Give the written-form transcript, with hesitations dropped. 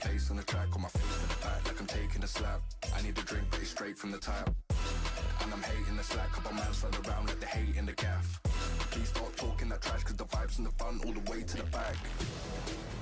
face on the track, on my face to the back like I'm taking a slap. I need a drink, but it's straight from the tap. And I'm hating the slack, couple man slide around like the hate in the gaff. Please start talking that trash, cause the vibes in the front all the way to the back.